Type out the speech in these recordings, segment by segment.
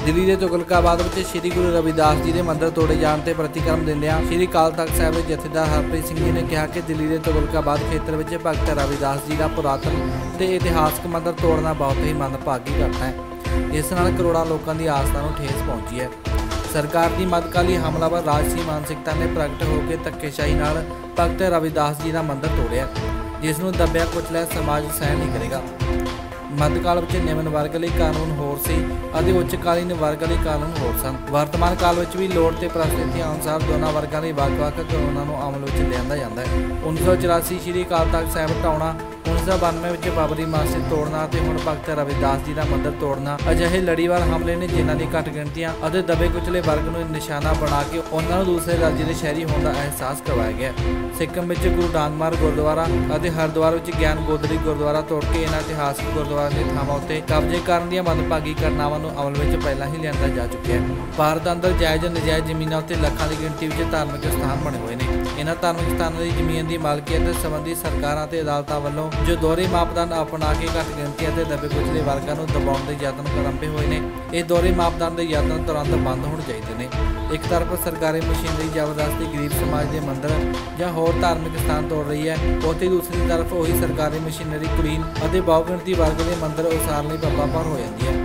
ਦਿੱਲੀ ਦੇ ਤੁਗਲਕਾਬਾਦ ਵਿੱਚ ਸ੍ਰੀ ਗੁਰੂ ਰਵਿਦਾਸ ਜੀ ਦੇ ਮੰਦਰ ਤੋੜੇ ਜਾਣ ਤੇ ਪ੍ਰਤੀਕਰਮ ਦਿੰਦਿਆਂ ਸ੍ਰੀ ਅਕਾਲ ਤਖਤ ਸਾਹਿਬ ਦੇ ਜਥੇਦਾਰ ਹਰਪ੍ਰੀਤ ਸਿੰਘ ਜੀ ਨੇ ਕਿਹਾ ਕਿ ਦਿੱਲੀ ਦੇ ਤੁਗਲਕਾਬਾਦ ਖੇਤਰ ਵਿੱਚ ਭਗਤ ਰਵਿਦਾਸ ਜੀ ਦਾ ਪੁਰਾਤਨ ਤੇ ਇਤਿਹਾਸਕ ਮੰਦਰ ਤੋੜਨਾ ਬਹੁਤ ਹੀ ਮੰਦਭਾਗੀ ਘਟਨਾ ਹੈ। ਇਸ ਨਾਲ ਕਰੋੜਾਂ ਲੋਕਾਂ ਦੀ ਆਸਥਾ ਨੂੰ ਠੇਸ ਪਹੁੰਚੀ ਹੈ। ਸਰਕਾਰ ਦੀ ਮੱਧਕਾਲੀ ਹਮਲਾਵਰ ਰਾਜਸੀ ਮਾਨਸਿਕਤਾ ਨੇ ਪ੍ਰਗਟ ਹੋ ਕੇ ਧੱਕੇਸ਼ਾਹੀ ਨਾਲ ਭਗਤ ਰਵਿਦਾਸ ਜੀ ਦਾ ਮੰਦਰ ਤੋੜਿਆ, ਜਿਸ ਨੂੰ ਦੱਬਿਆ ਕੁਚਲਿਆ ਸਮਾਜ ਸਹਿਣ ਨਹੀਂ ਕਰੇਗਾ। ਮੱਧਕਾਲ ਵਿੱਚ ਨਿਮਨ ਵਰਗ ਲਈ ਕਾਨੂੰਨ ਹੋਰ ਸੀ ਅਤੇ ਉੱਚਕਾਲੀਨ ਵਰਗ ਲਈ ਕਾਨੂੰਨ ਹੋਰ ਸਨ। ਵਰਤਮਾਨ ਕਾਲ ਵਿੱਚ ਵੀ ਲੋੜ ਤੇ ਪ੍ਰਸਥਿਤੀਆਂ ਅਨੁਸਾਰ ਦੋਨਾਂ ਵਰਗਾਂ ਲਈ ਵੱਖ-ਵੱਖ ਕਾਨੂੰਨਾਂ ਨੂੰ ਅਮਲ ਵਿੱਚ ਲਿਆਂਦਾ ਜਾਂਦਾ ਹੈ। 1984 ਸ੍ਰੀ ਅਕਾਲ ਤਖਤ ਸਾਹਿਬ ਢਾਉਣਾ, 1992 ਵਿੱਚ ਬਾਬਰੀ ਮਸਜਿਦ ਤੋੜਨਾ ਅਤੇ ਹੁਣ ਭਗਤ ਰਵਿਦਾਸ ਜੀ ਦਾ ਮੰਦਰ ਤੋੜਨਾ ਅਜਿਹੇ ਲੜੀਵਾਰ ਹਮਲੇ ਨੇ ਜਿਨ੍ਹਾਂ ਦੀ ਘੱਟ ਗਿਣਤੀਆਂ ਅਤੇ ਦਬੇ ਕੁਚਲੇ ਵਰਗ ਨੂੰ ਨਿਸ਼ਾਨਾ ਬਣਾ ਕੇ ਉਹਨਾਂ ਨੂੰ ਦੂਸਰੇ ਰਾਜ ਦੇ ਸ਼ਹਿਰੀ ਹੋਣ ਦਾ ਅਹਿਸਾਸ ਕਰਵਾਇਆ ਗਿਆ। ਸਿੱਕਮ ਵਿੱਚ ਗੁਰੂ ਡਾਂਗਮਾਰ ਗੁਰਦੁਆਰਾ ਅਤੇ ਹਰਿਦੁਆਰ ਵਿੱਚ ਗਿਆਨ ਗੋਦੜੀ ਗੁਰਦੁਆਰਾ ਤੋੜ ਕੇ ਇਹਨਾਂ ਇਤਿਹਾਸਕ ਗੁਰਦੁਆਰਾ ਦੇ ਥਾਵਾਂ ਉੱਤੇ ਕਬਜ਼ੇ ਕਰਨ ਦੀਆਂ ਮੰਦਭਾਗੀ ਘਟਨਾਵਾਂ ਨੂੰ ਅਮਲ ਵਿੱਚ ਪਹਿਲਾਂ ਹੀ ਲਿਆਂਦਾ ਜਾ ਚੁੱਕਿਆ ਹੈ। ਭਾਰਤ ਅੰਦਰ ਜਾਇਜ਼ ਨਜਾਇਜ਼ ਜ਼ਮੀਨਾਂ ਉੱਤੇ ਲੱਖਾਂ ਦੀ ਗਿਣਤੀ ਵਿੱਚ ਧਾਰਮਿਕ ਸਥਾਨ ਬਣੇ ਹੋਏ ਨੇ। ਇਹਨਾਂ ਧਾਰਮਿਕ ਸਥਾਨਾਂ ਦੀ ਜ਼ਮੀਨ ਦੀ ਮਾਲਕੀਅਤ ਸੰਬੰਧੀ ਸਰਕਾਰਾਂ ਤੇ ਅਦਾਲਤਾਂ ਵੱਲੋਂ ਜੋ ਦੋਹਰੇ ਮਾਪਦੰਡ ਅਪਣਾ ਕੇ ਘੱਟ ਗਿਣਤੀ ਅਤੇ ਦਬੇ ਕੁਚਲੇ ਵਰਗਾਂ ਨੂੰ ਦਬਾਉਣ ਦੇ ਯਤਨ ਕਰੰਭੇ ਹੋਏ ਨੇ। ਇਹ ਦੋਹਰੇ ਮਾਪਦੰਡ ਦੇ ਯਤਨ ਤੁਰੰਤ ਬੰਦ ਹੋਣੇ ਚਾਹੀਦੇ ਨੇ। ਇੱਕ ਤਰਫ ਸਰਕਾਰੀ ਮਸ਼ੀਨਰੀ ਜ਼ਬਰਦਸਤੀ ਗਰੀਬ ਸਮਾਜ ਦੇ ਮੰਦਰ ਜਾਂ ਹੋਰ ਧਾਰਮਿਕ ਸਥਾਨ ਤੋੜ ਰਹੀ ਹੈ, ਉੱਥੇ ਦੂਸਰੀ ਤਰਫ ਉਹੀ ਸਰਕਾਰੀ ਮਸ਼ੀਨਰੀ ਕੁਲੀਨ ਅਤੇ ਬਹੁਗਿਣਤੀ ਵਰਗ ਦੇ ਮੰਦਰ ਉਸਾਰਨ ਲਈ ਪੱਪਾ ਭਰ ਹੋ ਜਾਂਦੀ ਹੈ।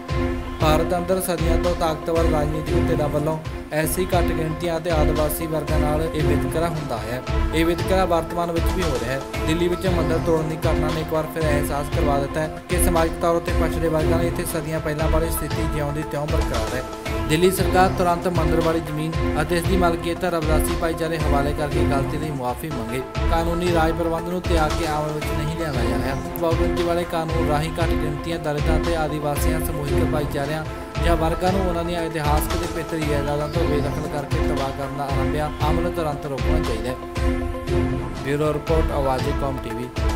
ਭਾਰਤ ਅੰਦਰ ਸਦੀਆਂ ਤੋਂ ਤਾਕਤਵਰ ਰਾਜਨੀਤਿਕ ਧਿਰਾਂ ਵੱਲੋਂ ਐਸੀ ਘੱਟ ਗਿਣਤੀਆਂ ਅਤੇ ਆਦਿਵਾਸੀ ਵਰਗਾਂ ਨਾਲ ਇਹ ਵਿਤਕਰਾ ਹੁੰਦਾ ਹੈ। ਇਹ ਵਿਤਕਰਾ ਵਰਤਮਾਨ ਵਿੱਚ ਵੀ ਹੋ ਰਿਹਾ ਹੈ। ਦਿੱਲੀ ਵਿੱਚ ਮੰਦਰ ਤੋੜਨ ਦੀ ਘਟਨਾ ਨੇ ਇੱਕ ਵਾਰ ਫਿਰ ਅਹਿਸਾਸ ਕਰਵਾ ਦਿੱਤਾ ਹੈ ਕਿ ਸਮਾਜਿਕ ਤੌਰ ਉੱਤੇ ਪਛੜੇ ਵਰਗਾਂ ਲਈ ਇੱਥੇ ਸਦੀਆਂ ਪਹਿਲਾਂ ਵਾਲੀ ਸਥਿਤੀ ਜਿਉਂ ਦੀ ਤਿਉਂ ਬਰਕਰਾਰ ਹੈ। ਦਿੱਲੀ ਸਰਕਾਰ ਤੁਰੰਤ ਮੰਦਰ ਵਾਲੀ ਜ਼ਮੀਨ ਅਤੇ ਇਸ ਦੀ ਮਲਕੀਅਤ ਰਵਿਦਾਸੀ ਭਾਈਚਾਰੇ ਹਵਾਲੇ ਕਰਕੇ ਗਲਤੀ ਲਈ ਮੁਆਫੀ ਮੰਗੇ। ਕਾਨੂੰਨੀ ਰਾਜ ਪ੍ਰਬੰਧ ਨੂੰ ਤਿਆਗ ਕੇ ਅਮਲ ਵਿੱਚ ਨਹੀਂ ਲਿਆਂਦਾ ਜਾ ਰਿਹਾ। ਬਹੁਗਿਣਤੀ ਵਾਲੇ ਕਾਨੂੰਨ ਰਾਹੀਂ ਘੱਟ ਗਿਣਤੀਆਂ ਦਲਿਤਾਂ ਅਤੇ ਆਦੀਵਾਸੀਆਂ ਸਮੂਹਿਕ ਭਾਈਚਾਰਿਆਂ ਜਾਂ ਵਰਗਾਂ ਨੂੰ ਉਹਨਾਂ ਦੀਆਂ ਇਤਿਹਾਸਕ ਤੇ ਪਿੱਤਰੀ ਜਾਇਦਾਦਾਂ ਤੋਂ ਬੇਦਖਲ ਕਰਕੇ ਤਬਾਹ ਕਰਨ ਦਾ ਆਰੰਭਿਆ ਅਮਲ ਤੁਰੰਤ ਰੋਕਣਾ ਚਾਹੀਦਾ ਹੈ। ਬਿਊਰੋ ਰਿਪੋਰਟ, ਆਵਾਜ਼ੇ ਕੌਮ TV।